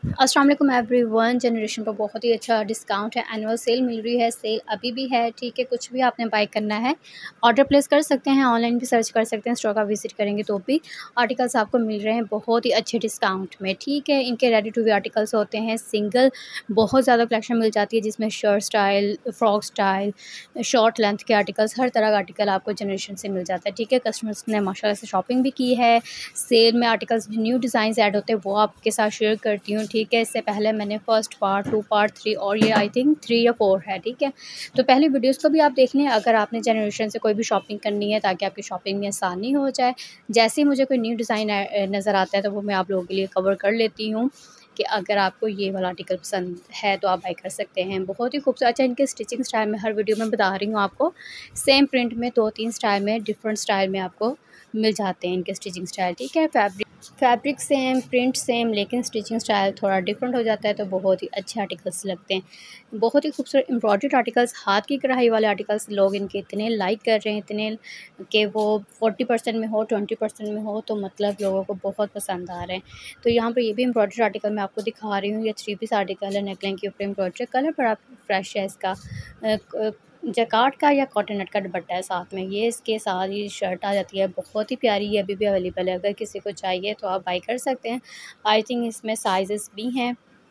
अस्सलाम वालेकुम everyone. Generation पर बहुत ही अच्छा डिस्काउंट है, एनुअल सेल मिल रही है। सेल अभी भी है, ठीक है। कुछ भी आपने बाय करना है ऑर्डर प्लेस कर सकते हैं, ऑनलाइन भी सर्च कर सकते हैं। स्टोर का विजिट करेंगे तो भी आर्टिकल्स आपको मिल रहे हैं बहुत ही अच्छे डिस्काउंट में, ठीक है। इनके रेडी टू वेयर आर्टिकल्स होते हैं, सिंगल बहुत ज़्यादा कलेक्शन मिल जाती है जिसमें shirt style, frock style, short length के आर्टिकल्स, हर तरह का आर्टिकल आपको जनरेशन से मिल जाता है, ठीक है। कस्टमर्स ने माशाल्लाह से शॉपिंग भी की है। सेल में आर्टिकल्स न्यू डिज़ाइंस ऐड होते हैं वो आपके साथ शेयर करती हूँ, ठीक है। इससे पहले मैंने फर्स्ट पार्ट, 2 पार्ट, 3 और ये आई थिंक 3 या 4 है, ठीक है। तो पहले वीडियोस को भी आप देख लें अगर आपने जनरेशन से कोई भी शॉपिंग करनी है, ताकि आपकी शॉपिंग में आसानी हो जाए। जैसे ही मुझे कोई न्यू डिज़ाइन नज़र आता है तो वो मैं आप लोगों के लिए कवर कर लेती हूँ कि अगर आपको ये वाला आर्टिकल पसंद है तो आप बाय कर सकते हैं। बहुत ही खूबसूरत। अच्छा, इनके स्टिचिंग स्टाइल में हर वीडियो में बता रही हूँ आपको, सेम प्रिंट में 2-3 स्टाइल में, डिफरेंट स्टाइल में आपको मिल जाते हैं इनके स्टिचिंग स्टाइल, ठीक है। फैब्रिक सेम, प्रिंट सेम, लेकिन स्टिचिंग स्टाइल थोड़ा डिफरेंट हो जाता है, तो बहुत ही अच्छे आर्टिकल्स लगते हैं। बहुत ही खूबसूरत एम्ब्रॉयडर्ड आर्टिकल्स, हाथ की कढ़ाई वाले आर्टिकल्स लोग इनके इतने लाइक कर रहे हैं, इतने कि वो 40% में हो, 20% में हो, तो मतलब लोगों को बहुत पसंद आ रहे हैं। तो यहाँ पर ये भी एम्ब्रॉयडर्ड आर्टिकल मैं आपको दिखा रही हूँ। ये 3 पीस आर्टिकल है, नेकलाइन के ऊपर एम्ब्रॉयडर्ड, कलर बड़ा फ्रेश है इसका। जैकार्ड का या कॉटनट का दुपट्टा है साथ में। ये इसके साथ ये शर्ट आ जाती है, बहुत ही प्यारी। ये अभी भी अवेलेबल है, अगर किसी को चाहिए तो आप बाय कर सकते हैं। आई थिंक इसमें साइजेस भी हैं,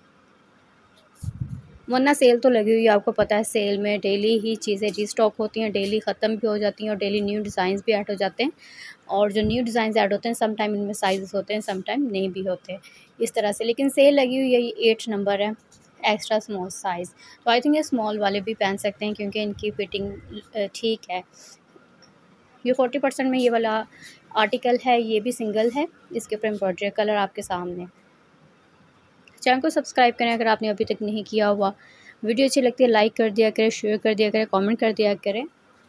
वरना सेल तो लगी हुई है। आपको पता है सेल में डेली ही चीज़ें रीस्टॉक होती हैं, डेली ख़त्म भी हो जाती हैं और डेली न्यू डिज़ाइंस भी ऐड हो जाते हैं। और जो न्यू डिज़ाइंस ऐड होते हैं सम टाइम इनमें साइजेस होते हैं, सम टाइम नहीं भी होते, इस तरह से। लेकिन सेल लगी हुई है, ये 8 नंबर है, एक्स्ट्रा स्मॉल साइज़। तो आई थिंक ये स्मॉल वाले भी पहन सकते हैं क्योंकि इनकी फिटिंग ठीक है। ये 40% में ये वाला आर्टिकल है, ये भी सिंगल है, इसके ऊपर एम्ब्रॉयडरी कलर आपके सामने। चैनल को सब्सक्राइब करें अगर आपने अभी तक नहीं किया हुआ। वीडियो अच्छी लगती है लाइक कर दिया करें, शेयर कर दिया करें, कमेंट कर दिया करें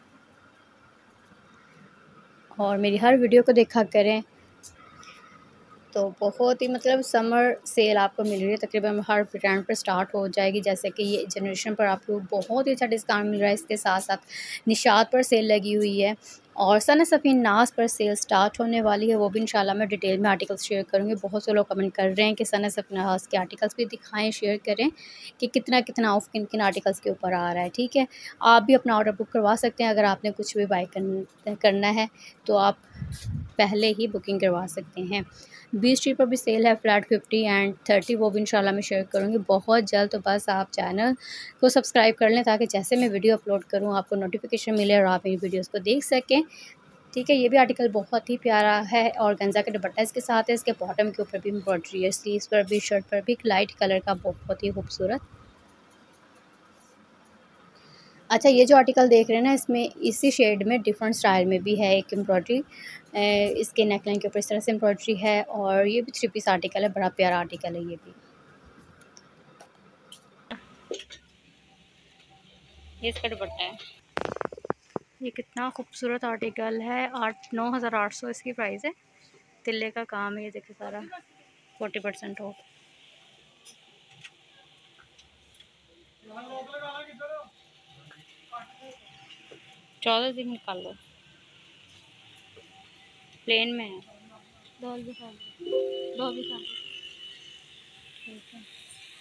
और मेरी हर वीडियो को देखा करें। तो बहुत ही मतलब समर सेल आपको मिल रही है, तकरीबन हर ब्रांड पर स्टार्ट हो जाएगी। जैसे कि ये जनरेशन पर आपको बहुत ही अच्छा डिस्काउंट मिल रहा है। इसके साथ साथ निशात पर सेल लगी हुई है और सना सफ़ीन नाज पर सेल स्टार्ट होने वाली है, वो भी इंशाल्लाह मैं डिटेल में आर्टिकल्स शेयर करूँगी। बहुत से लोग कमेंट कर रहे हैं कि सना सफ़ीन नाज के आर्टिकल्स भी दिखाएं, शेयर करें कि कितना कितना ऑफ किन किन आर्टिकल्स के ऊपर आ रहा है, ठीक है। आप भी अपना ऑर्डर बुक करवा सकते हैं, अगर आपने कुछ भी बाय करना है तो आप पहले ही बुकिंग करवा सकते हैं। 20 पर भी सेल है, फ्लैट 50 एंड 30, वो भी इंशाल्लाह मैं शेयर करूँगी बहुत जल्द। तो बस आप चैनल को सब्सक्राइब कर लें ताकि जैसे मैं वीडियो अपलोड करूँ आपको नोटिफिकेशन मिले और आप मेरी वीडियोस को देख सकें, ठीक है। ये भी आर्टिकल बहुत ही प्यारा है और गंजा का दुपट्टा इसके साथ है। इसके बॉटम के ऊपर भी एम्ब्रॉयडरी है, स्लीव्स पर भी, शर्ट पर भी, लाइट कलर का, बहुत ही खूबसूरत। अच्छा, ये जो आर्टिकल देख रहे हैं ना, इसमें इसी शेड में डिफरेंट स्टाइल में भी है एक एम्ब्रॉयडरी। इसके नेकलाइन के ऊपर इस तरह से एम्ब्रॉयडरी है और ये भी 3 पीस आर्टिकल है, बड़ा प्यारा आर्टिकल है ये भी। ये इसका दुपट्टा है, ये कितना खूबसूरत आर्टिकल है। 9,800 इसकी प्राइस है। तिल्ले का काम है, ये देखिए सारा 40% ऑफ। चौदह दिन निकाल लो, प्लेन में है। डॉल भी खा लो, डॉल भी खा लो, ठीक है।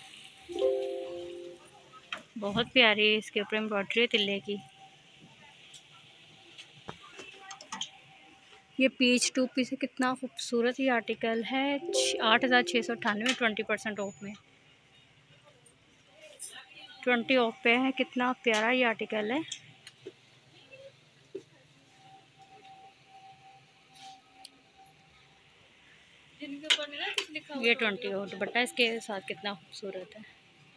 बहुत प्यारी है, इसके ऊपर एम्ब्रॉयडरी है तिल्ले की। ये पीच 2 पीस है, कितना खूबसूरत ये आर्टिकल है। 8,698, 20% ऑफ में, 20 ऑफ पे है। कितना प्यारा ये आर्टिकल है। ये 20 ऑफ दुपट्टा इसके साथ कितना खूबसूरत है।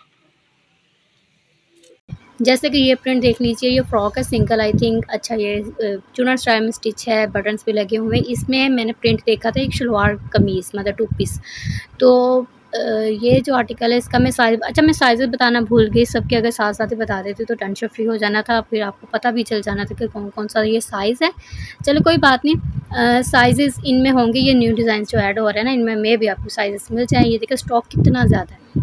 जैसे कि ये प्रिंट देख लीजिए, ये फ्रॉक है सिंगल, आई थिंक। अच्छा, ये चुनर स्टाइल में स्टिच है, बटन्स भी लगे हुए हैं। इसमें मैंने प्रिंट देखा था एक शलवार कमीज़, मतलब 2 पीस। तो ये जो आर्टिकल है इसका मैं साइज़ बताना भूल गई सबके, अगर साथ साथ ही बता देती तो टेंशन फ्री हो जाना था, फिर आपको पता भी चल जाना था कि कौन कौन सा ये साइज़ है। चलो कोई बात नहीं, साइज़ इनमें होंगे। ये न्यू डिज़ाइन जो ऐड हो रहे हैं ना, इनमें भी आपको साइज़ मिल जाएँ। ये देखिए स्टॉक कितना ज़्यादा है।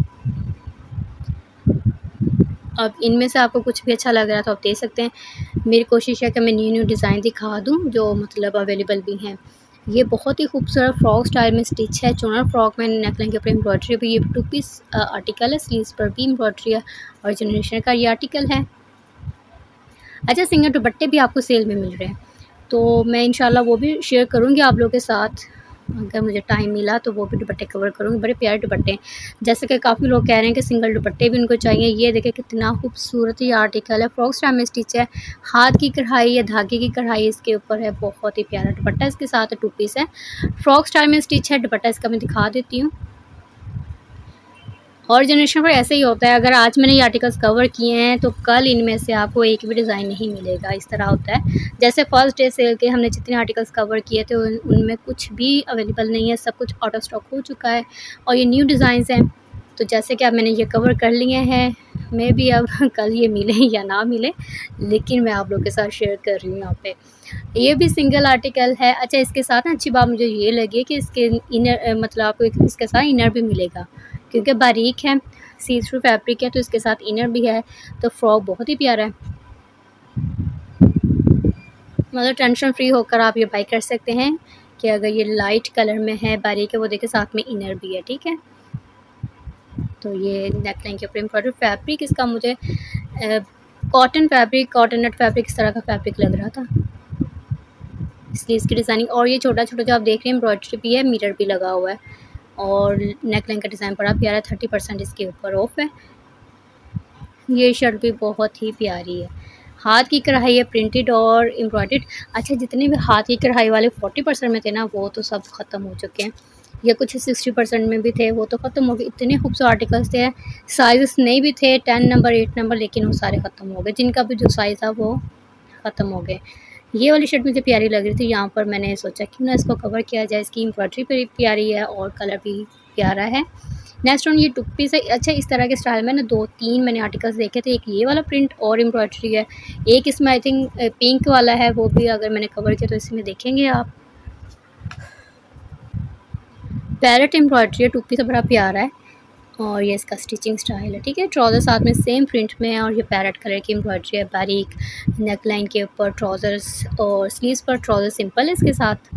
अब इनमें से आपको कुछ भी अच्छा लग रहा है तो आप दे सकते हैं। मेरी कोशिश है कि मैं न्यू डिज़ाइन दिखा दूँ जो मतलब अवेलेबल भी हैं। ये बहुत ही खूबसूरत फ्रॉक स्टाइल में स्टिच है। चुनर फ्रॉक में नेकलाइन के ऊपर एम्ब्रॉयडरी भी, ये 2 पीस आर्टिकल है। स्लीव्स पर भी एम्ब्रॉयडरी है और जनरेशन का ये आर्टिकल है। अच्छा, सिंगल दुपट्टे भी आपको सेल में मिल रहे हैं, तो मैं इंशाल्लाह वो भी शेयर करूँगी आप लोगों के साथ। अगर मुझे टाइम मिला तो वो भी दुपट्टे कवर करूँगी। बड़े प्यारे दुपट्टे हैं, जैसे कि काफ़ी लोग कह रहे हैं कि सिंगल दुपट्टे भी उनको चाहिए। ये देखिए कितना खूबसूरत ये आर्टिकल है, फ्रॉक स्टाइल में स्टिच है। हाथ की कढ़ाई या धागे की कढ़ाई इसके ऊपर है। बहुत ही प्यारा दुपट्टा इसके साथ 2 पीस है, फ्रॉक स्टाइल में स्टिच है। दुपट्टा इसका मैं दिखा देती हूँ। और जनरेशन पर ऐसे ही होता है, अगर आज मैंने ये आर्टिकल्स कवर किए हैं तो कल इनमें से आपको एक भी डिज़ाइन नहीं मिलेगा, इस तरह होता है। जैसे फर्स्ट डे सेल के हमने जितने आर्टिकल्स कवर किए थे उनमें कुछ भी अवेलेबल नहीं है, सब कुछ आउट ऑफ स्टॉक हो चुका है और ये न्यू डिज़ाइंस हैं। तो जैसे कि अब मैंने ये कवर कर लिए हैं, मे बी अब कल ये मिले या ना मिले, लेकिन मैं आप लोगों के साथ शेयर कर रही हूँ यहाँ पे। ये भी सिंगल आर्टिकल है। अच्छा, इसके साथ ना अच्छी बात मुझे ये लगी कि इसके इनर मतलब आपको इसके साथ इनर भी मिलेगा, क्योंकि बारीक है, सी थ्रू फैब्रिक है, तो इसके साथ इनर भी है। तो फ्रॉक बहुत ही प्यारा है, मतलब टेंशन फ्री होकर आप ये बाई कर सकते हैं कि अगर ये लाइट कलर में है, बारीक है, वो देखिए साथ में इनर भी है, ठीक है। तो ये नेकलाइन के ऊपर एम्ब्रॉयडरी फैब्रिक इसका मुझे cotton fabric, cotton knit fabric इस तरह का फैब्रिक लग रहा था। इसलिए इसकी डिज़ाइनिंग, और ये छोटा छोटा जो आप देख रहे हैं एम्ब्रॉयडरी भी है, मिरर भी लगा हुआ है और नेकलाइन का डिज़ाइन बड़ा प्यारा है। 30% इसके ऊपर ऑफ है। ये शर्ट भी बहुत ही प्यारी है, हाथ की कढ़ाई है, प्रिंटेड और एम्ब्रॉयडर्ड। अच्छा, जितने भी हाथ की कढ़ाई वाले 40% में थे ना, वो तो सब ख़त्म हो चुके हैं। ये कुछ 60% में भी थे, वो तो ख़त्म हो गए। इतने खूबसूरत आर्टिकल्स थे, साइज़ नहीं भी थे 10 नंबर 8 नंबर, लेकिन वो सारे ख़त्म हो गए। जिनका भी जो साइज़ था वो ख़त्म हो गए। ये वाली शर्ट मुझे प्यारी लग रही थी, यहाँ पर मैंने सोचा क्यों ना इसको कवर किया जाए। इसकी एम्ब्रॉयडरी भी प्यारी है और कलर भी प्यारा है। नेक्स्ट ऑन ये 2 पीस है। अच्छा, इस तरह के स्टाइल में ना 2-3 मैंने आर्टिकल्स देखे थे। एक ये वाला प्रिंट और एम्ब्रॉयडरी है, एक इसमें आई थिंक पिंक वाला है, वो भी अगर मैंने कवर किया तो इसमें देखेंगे आप। पैरेट एम्ब्रॉयडरी है, 2 पीस बड़ा प्यारा है और ये इसका स्टिचिंग स्टाइल है, ठीक है। ट्राउज़र साथ में सेम प्रिंट में है और ये पैरेट कलर की एम्ब्रॉयडरी है, बारीक नेकलाइन के ऊपर ट्राउज़र्स और स्लीव्स पर ट्राउज़र सिंपल है इसके साथ।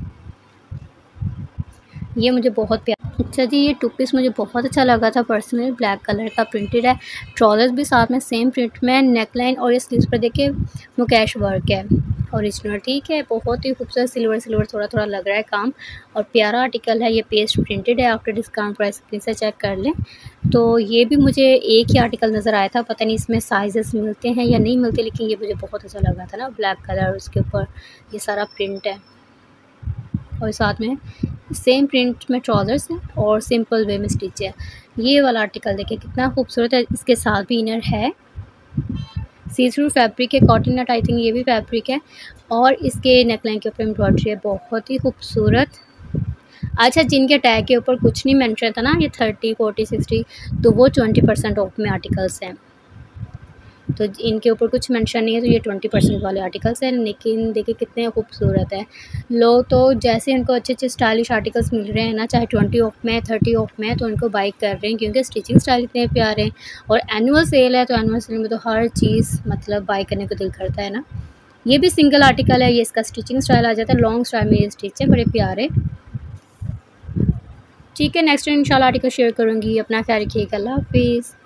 ये मुझे बहुत प्यारा। अच्छा जी, ये 2 पीस मुझे बहुत अच्छा लगा था पर्सनली, ब्लैक कलर का प्रिंटेड है, ट्राउज़र्स भी साथ में सेम प्रिंट में, नेकलाइन और ये स्लीव्स पर देखिए मुकेश वर्क है ओरिजिनल, ठीक है। बहुत ही खूबसूरत सिल्वर थोड़ा थोड़ा लग रहा है काम और प्यारा आर्टिकल है। ये पेस्ट प्रिंटेड है, आफ्टर डिस्काउंट प्राइस प्लीज़ से चेक कर लें। तो ये भी मुझे एक ही आर्टिकल नज़र आया था, पता नहीं इसमें साइजेस मिलते हैं या नहीं मिलते, लेकिन ये मुझे बहुत अच्छा लगा था ना, ब्लैक कलर, उसके ऊपर ये सारा प्रिंट है और साथ में सेम प्रिंट में ट्राउज़र्स है और सिंपल वे में स्टिच है। ये वाला आर्टिकल देखिए कितना खूबसूरत है, इसके साथ भी इनर है, सी थ्रू फैब्रिक है, कॉटन नट आई थिंक ये भी फैब्रिक है और इसके नेकलाइन के ऊपर एम्ब्रॉयडरी है, बहुत ही खूबसूरत। अच्छा, जिनके टैग के ऊपर कुछ नहीं मेंशन था ना, ये 30, 40, 60, तो वो 20% ऑफ में आर्टिकल्स हैं। तो इनके ऊपर कुछ मेंशन नहीं है, तो ये 20% वाले आर्टिकल्स हैं, लेकिन देखिए कितने खूबसूरत है। लोग तो जैसे इनको अच्छे अच्छे स्टाइलिश आर्टिकल्स मिल रहे हैं ना, चाहे 20 ऑफ में 30 ऑफ में, तो उनको बाई कर रहे हैं क्योंकि स्टिचिंग स्टाइल इतने प्यारे हैं और एनुअल सेल है, तो एनुअल सेल में तो हर चीज़ मतलब बाई करने को दिल करता है ना। ये भी सिंगल आर्टिकल है, ये इसका स्टिचिंग स्टाइल आ जाता है, लॉन्ग स्टाइल में ये स्टिच है, बड़े प्यारे, ठीक है। नेक्स्ट इंशाल्लाह आर्टिकल शेयर करूँगी। अपना ख्याल रखिएगा, अल्लाह हाफिज़।